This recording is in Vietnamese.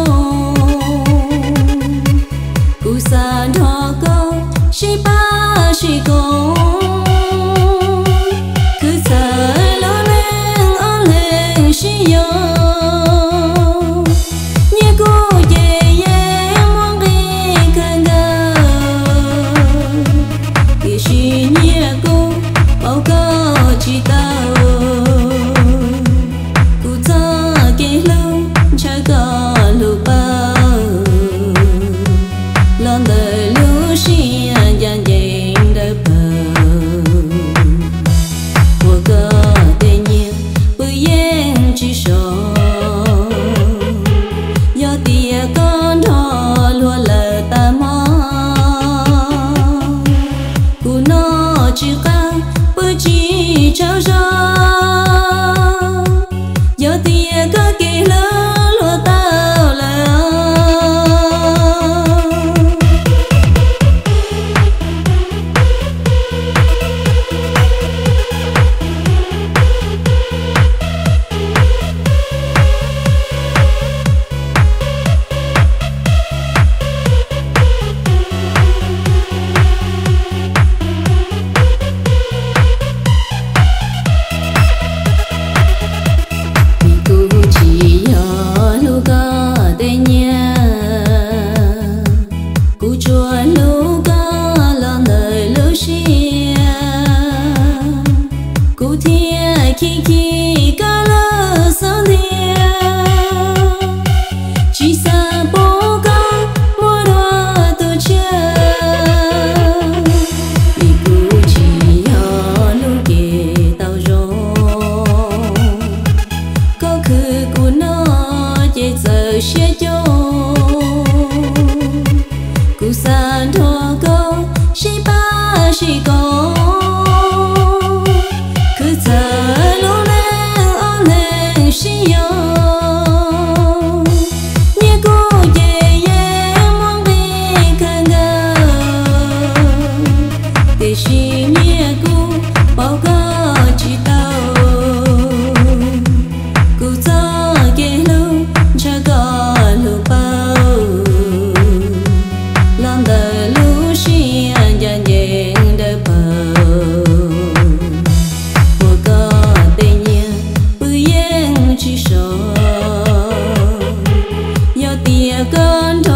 Cú sa thọ câu shi ba shi câu cứ sợ lo lên ở lên shi yo như cô về mong đi cần gờ kỳ shi như cô bao câu chỉ tao cú ta kể lâu cha có lúc bao lòng đời lưu shi dàn dành đời bờ của cơ tê nhiên bự yên chỉ sợ do tia con thọ lúa lờ ta mò cú nó chỉ ca bự chỉ trao ra do tia có kỳ lỡ lúa tao lờ chỉ sợ do tia cơn